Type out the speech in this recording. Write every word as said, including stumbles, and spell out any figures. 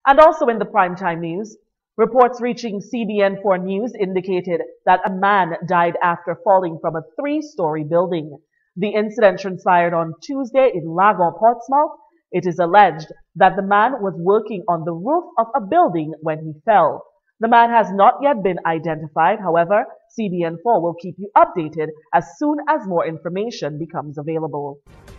And also in the primetime news, reports reaching C B N four News indicated that a man died after falling from a three-story building. The incident transpired on Tuesday in Lagon, Portsmouth. It is alleged that the man was working on the roof of a building when he fell. The man has not yet been identified. However, C B N four will keep you updated as soon as more information becomes available.